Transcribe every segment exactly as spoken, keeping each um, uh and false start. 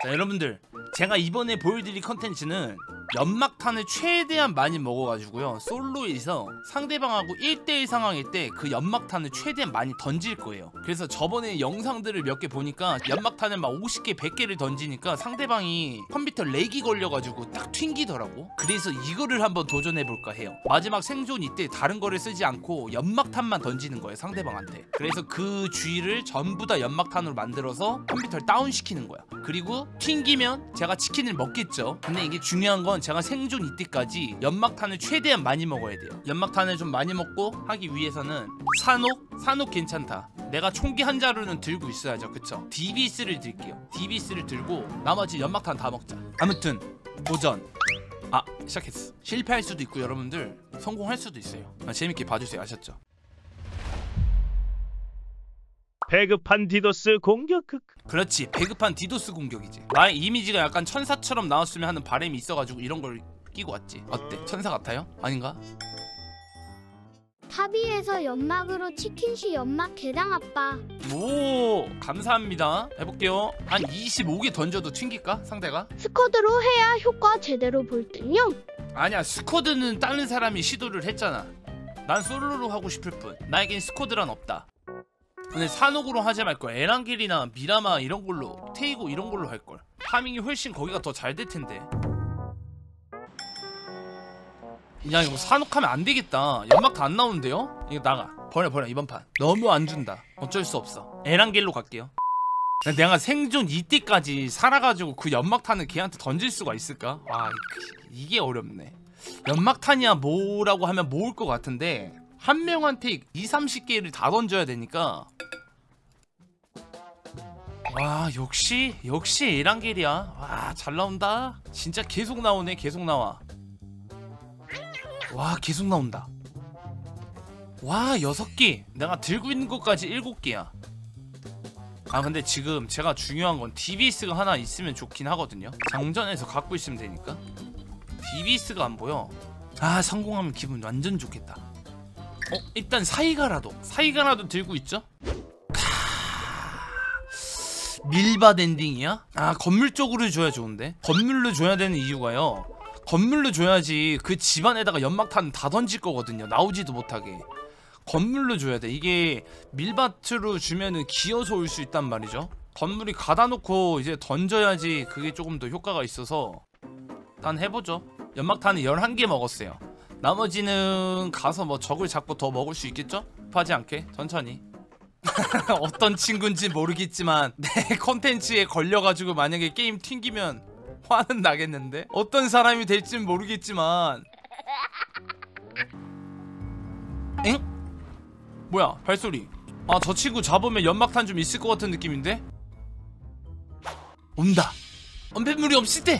자, 여러분들 제가 이번에 보여드릴 컨텐츠는 연막탄을 최대한 많이 먹어가지고요, 솔로에서 상대방하고 일 대일 상황일 때 그 연막탄을 최대한 많이 던질 거예요. 그래서 저번에 영상들을 몇 개 보니까 연막탄을 막 오십 개 백 개를 던지니까 상대방이 컴퓨터 렉이 걸려가지고 딱 튕기더라고. 그래서 이거를 한번 도전해볼까 해요. 마지막 생존 이때 다른 거를 쓰지 않고 연막탄만 던지는 거예요, 상대방한테. 그래서 그 주위를 전부 다 연막탄으로 만들어서 컴퓨터를 다운시키는 거야. 그리고 튕기면 제가 치킨을 먹겠죠. 근데 이게 중요한 건 제가 생존 이때까지 연막탄을 최대한 많이 먹어야 돼요. 연막탄을 좀 많이 먹고 하기 위해서는 산옥? 산옥 괜찮다. 내가 총기 한 자루는 들고 있어야죠, 그쵸? 디비에스를 들게요. 디비에스를 들고 나머지 연막탄 다 먹자. 아무튼 도전. 아, 시작했어. 실패할 수도 있고 여러분들 성공할 수도 있어요. 아, 재밌게 봐주세요. 아셨죠? 배급한 디도스 공격. 그렇지, 배급한 디도스 공격이지. 나의 이미지가 약간 천사처럼 나왔으면 하는 바람이 있어가지고 이런 걸 끼고 왔지. 어때? 천사 같아요? 아닌가? 탑이에서 연막으로 치킨시 연막 개당 아빠. 오, 감사합니다. 해볼게요. 한 이십오 개 던져도 튕길까? 상대가? 스쿼드로 해야 효과 제대로 볼 듯요. 아니야, 스쿼드는 다른 사람이 시도를 했잖아. 난 솔로로 하고 싶을 뿐. 나에겐 스쿼드란 없다. 근데 산옥으로 하지 말걸. 에란길이나 미라마 이런 걸로, 테이고 이런 걸로 할걸. 파밍이 훨씬 거기가 더 잘 될 텐데. 야, 이거 산옥하면 안 되겠다. 연막 다 안 나오는데요? 이거 나가. 버려 버려. 이번 판 너무 안 준다. 어쩔 수 없어. 에란길로 갈게요. 내가 생존 이때까지 살아가지고 그 연막탄을 걔한테 던질 수가 있을까? 와, 이게 어렵네. 연막탄이야 뭐라고 하면 모을 것 같은데 한 명한테 이삼십 개를 다 던져야 되니까. 와, 역시 역시 에란길이야. 와, 잘 나온다. 진짜 계속 나오네. 계속 나와. 와, 계속 나온다. 와, 여섯 개. 내가 들고 있는 것까지 일곱 개야. 아, 근데 지금 제가 중요한 건 디비에스가 하나 있으면 좋긴 하거든요. 장전해서 갖고 있으면 되니까. 디비에스가 안 보여. 아, 성공하면 기분 완전 좋겠다. 어, 일단 사이가라도 사이가라도 들고 있죠? 밀밭 엔딩이야? 아, 건물 쪽으로 줘야 좋은데? 건물로 줘야 되는 이유가요, 건물로 줘야지 그 집안에다가 연막탄 다 던질 거거든요. 나오지도 못하게. 건물로 줘야 돼. 이게 밀밭으로 주면은 기어서 올 수 있단 말이죠. 건물이 가다 놓고 이제 던져야지 그게 조금 더 효과가 있어서 일단 해보죠. 연막탄은 열한 개 먹었어요. 나머지는 가서 뭐 적을 잡고 더 먹을 수 있겠죠? 급하지 않게 천천히. 어떤 친구인지 모르겠지만 내 컨텐츠에 걸려가지고 만약에 게임 튕기면 화는 나겠는데? 어떤 사람이 될진 모르겠지만. 엥? 뭐야, 발소리. 아, 저 친구 잡으면 연막탄 좀 있을 것 같은 느낌인데? 온다. 언뱃물이 없을 때.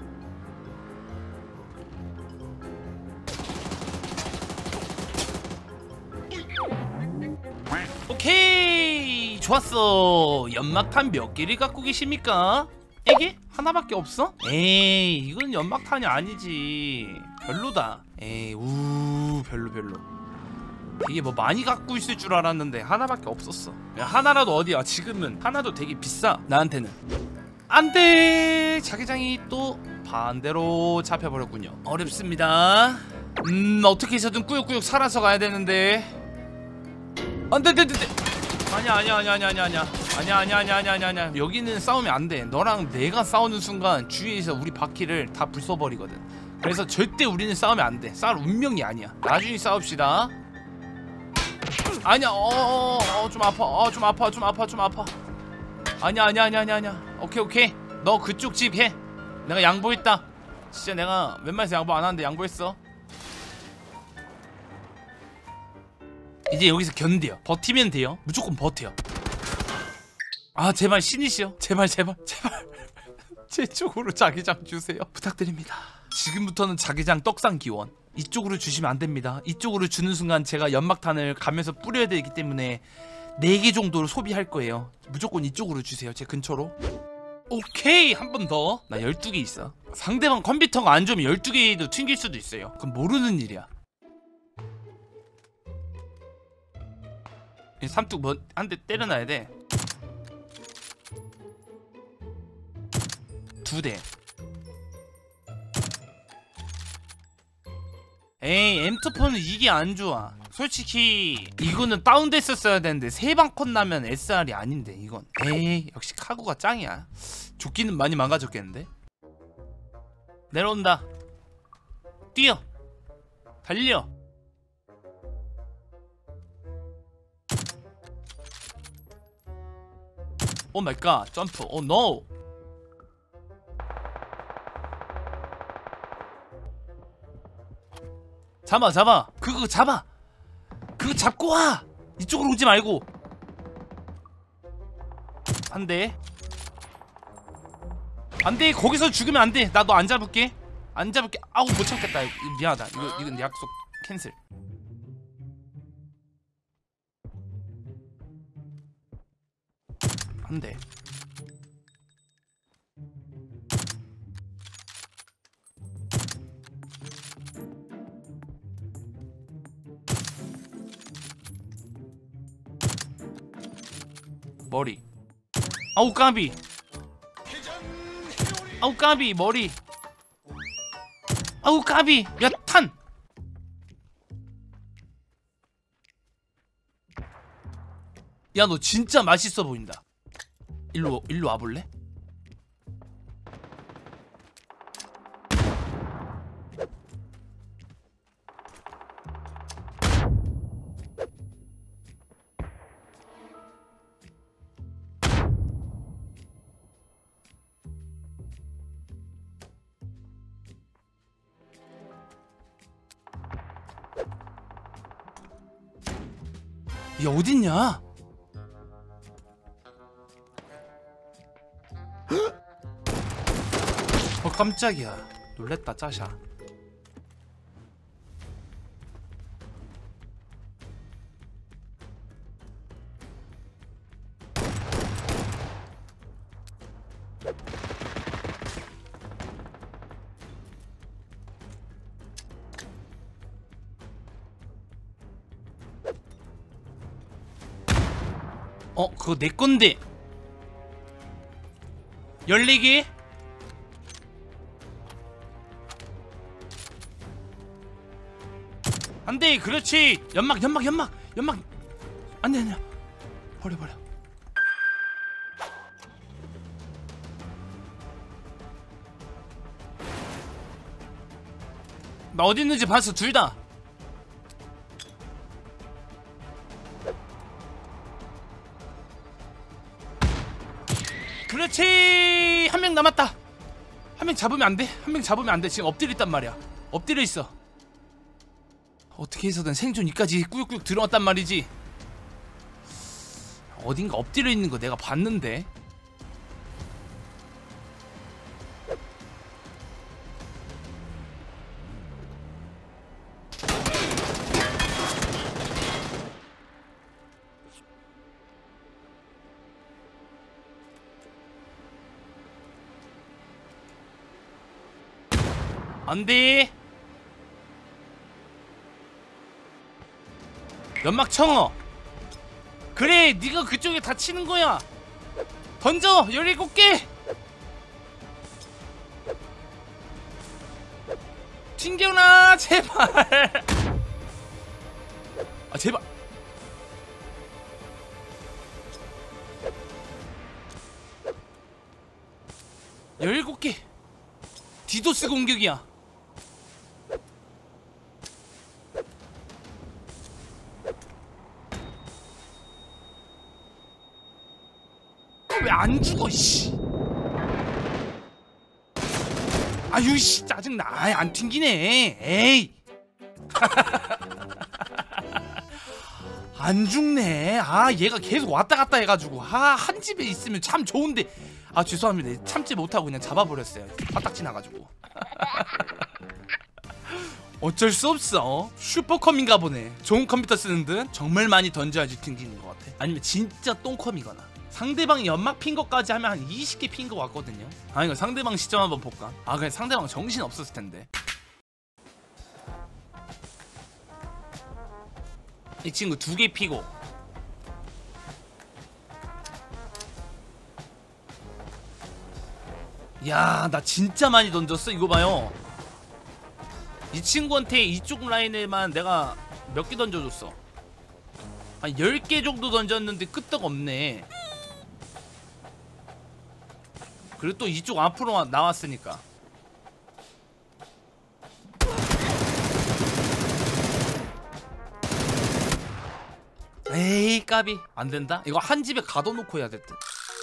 오케이, 좋았어. 연막탄 몇 개를 갖고 계십니까? 이게? 하나밖에 없어? 에이, 이건 연막탄이 아니지. 별로다. 에이, 우, 별로 별로. 이게 뭐 많이 갖고 있을 줄 알았는데 하나밖에 없었어. 야, 하나라도 어디야. 지금은 하나도 되게 비싸, 나한테는. 안돼. 자기장이 또 반대로 잡혀버렸군요. 어렵습니다. 음, 어떻게 해서든 꾸역꾸역 살아서 가야 되는데. 안돼, 안돼, 안돼. 아니야, 아니야, 아니야, 아니야, 아니야, 아니야, 아니야, 아니야, 아니야, 아니야, 아니야, 아니야. 여기는 싸우면 안 돼. 너랑 내가 싸우는 순간 주위에서 우리 바퀴를 다 부숴버리거든. 그래서 절대 우리는 싸우면 안 돼. 싸울 운명이 아니야. 나중에 싸웁시다. 아니야, 어어어, 어, 좀 아파, 어, 좀 아파, 좀 아파, 좀 아파. 아니야, 아니야, 아니야, 아니야, 아니야. 오케이, 오케이. 너 그쪽 집 해. 내가 양보했다. 진짜 내가 웬만해서 양보 안 하는데 양보했어. 이제 여기서 견뎌요. 버티면 돼요. 무조건 버텨. 아, 제발 신이시여. 제발 제발 제발 제 쪽으로 자기장 주세요. 부탁드립니다. 지금부터는 자기장 떡상 기원. 이쪽으로 주시면 안 됩니다. 이쪽으로 주는 순간 제가 연막탄을 가면서 뿌려야 되기 때문에 네 개 정도를 소비할 거예요. 무조건 이쪽으로 주세요. 제 근처로. 오케이, 한 번 더. 나 열두 개 있어. 상대방 컴퓨터가 안 좋으면 열두 개도 튕길 수도 있어요. 그건 모르는 일이야. 삼뚝 뭐 한 대 때려놔야 돼. 두 대. 에이 엠투포는 이게 안 좋아. 솔직히 이거는 다운됐었어야 되는데 세 방 컷 나면 에스알이 아닌데 이건. 에이 역시 카구가 짱이야. 조끼는 많이 망가졌겠는데. 내려온다. 뛰어. 달려. 오 마이 갓. 점프. 오 노. 잡아 잡아. 그거 잡아. 그거 잡고 와. 이쪽으로 오지 말고. 안돼. 안돼. 거기서 죽으면 안돼. 나 너 안 잡을게. 안 잡을게. 아우 못 참겠다. 이거 미안하다. 이거 이건 약속 캔슬. 안돼. 머리. 아우 까비. 아우 까비 머리. 아우 까비. 야 탄. 야 너 진짜 맛있어 보인다. 일로 일로 와볼래? 얘 어딨냐? 어 깜짝이야. 놀랬다 짜샤. 어 그거 내 건데. 열네 개. 안돼. 그렇지. 연막 연막 연막 연막. 안돼 안돼. 버려 버려. 나 어디 있는지 봤어. 둘 다. 그렇지. 한 명 남았다. 한 명 잡으면 안 돼. 한 명 잡으면 안 돼. 지금 엎드려 있단 말이야. 엎드려 있어. 어떻게 해서든 생존이까지 꾸역꾸역 들어왔단 말이지. 어딘가 엎드려 있는 거 내가 봤는데. 안돼. 연막 청어. 그래 니가 그쪽에 다치는 거야. 던져. 열일곱 개. 튕겨나 제발. 아 제발. 열일곱 개. 디도스 공격이야. 왜 안 죽어 씨. 아유 씨 짜증나. 아이 안 튕기네. 에이. 안 죽네. 아 얘가 계속 왔다 갔다 해가지고 아 한 집에 있으면 참 좋은데. 아 죄송합니다. 참지 못하고 그냥 잡아버렸어요. 바닥 지나가지고. 어쩔 수 없어. 슈퍼컴인가 보네. 좋은 컴퓨터 쓰는 듯. 정말 많이 던져야지 튕기는 것 같아. 아니면 진짜 똥컴이거나. 상대방이 연막 핀 것까지 하면 한 이십 개 핀 것 같거든요. 아 이거 상대방 시점 한번 볼까? 아 그냥 상대방 정신 없었을 텐데. 이 친구 두 개 피고. 야, 나 진짜 많이 던졌어. 이거 봐요. 이 친구한테 이쪽 라인에만 내가 몇 개 던져줬어. 한 열 개 정도 던졌는데 끄떡 없네. 그리고 또 이쪽 앞으로 나왔으니까. 에이 까비. 안된다. 이거 한 집에 가둬놓고 해야 됐다.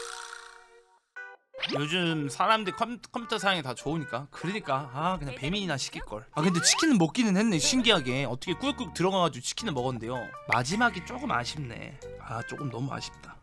요즘 사람들 컴, 컴퓨터 사양이 다 좋으니까. 그러니까 아 그냥 배민이나 시킬걸. 아 근데 치킨은 먹기는 했네. 신기하게 어떻게 꾹꾹 들어가가지고 치킨을 먹었는데요, 마지막이 조금 아쉽네. 아 조금 너무 아쉽다.